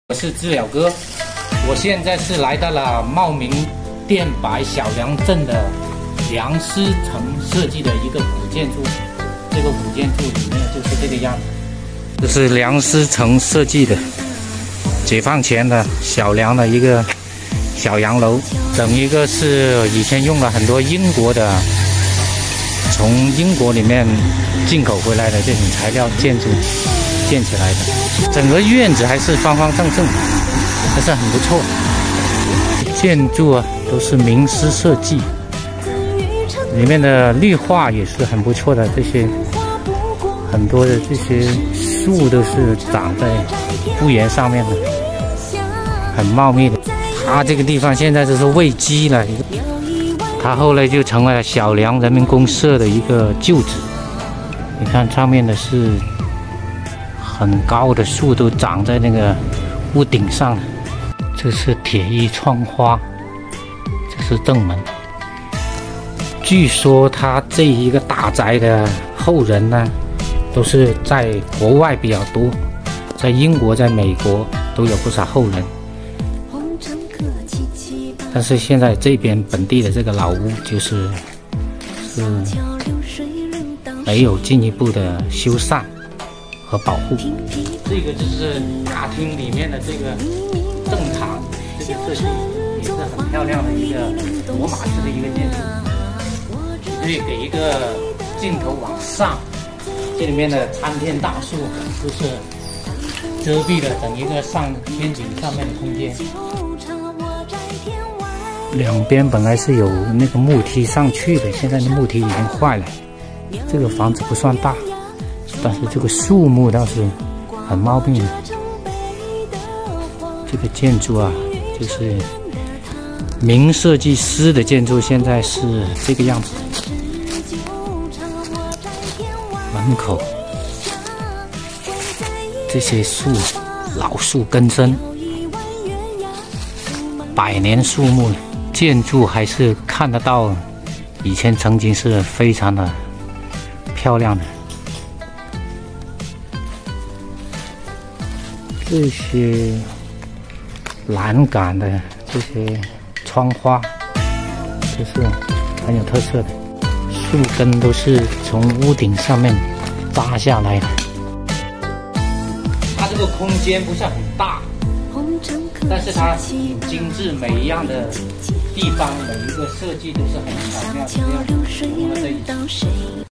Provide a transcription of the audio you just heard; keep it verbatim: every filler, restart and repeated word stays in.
我是知了哥，我现在是来到了茂名电白小梁镇的梁思成设计的一个古建筑。这个古建筑里面就是这个样子，这是梁思成设计的解放前的小梁的一个小洋楼。整一个是以前用了很多英国的，从英国里面进口回来的这种材料建筑建起来的。整个院子还是方方正正的，还是很不错。建筑啊都是名师设计，里面的绿化也是很不错的，这些很多的这些树都是长在屋檐上面的，很茂密的。它这个地方现在就是喂鸡了，它后来就成为了小梁人民公社的一个旧址。你看上面的是很高的树都长在那个屋顶上，这是铁艺窗花，这是正门。据说他这一个大宅的后人呢，都是在国外比较多，在英国、在美国都有不少后人。但是现在这边本地的这个老屋就是是没有进一步的修缮和保护。这个就是大厅里面的这个正堂，这个设计也是很漂亮的一个罗马式的一个建筑。可以给一个镜头往上，这里面的参天大树都是遮蔽了整一个上天井上面的空间。两边本来是有那个木梯上去的，现在的木梯已经坏了。这个房子不算大，但是这个树木倒是很茂密的。这个建筑啊，就是名设计师的建筑，现在是这个样子。门口这些树，老树根深，百年树木，建筑还是看得到，以前曾经是非常的漂亮的。这些栏杆的这些窗花，这是很有特色的。树根都是从屋顶上面扎下来的。它这个空间不是很大，但是它很精致，每一样的地方每一个设计都是很巧妙的，这样融合在一起。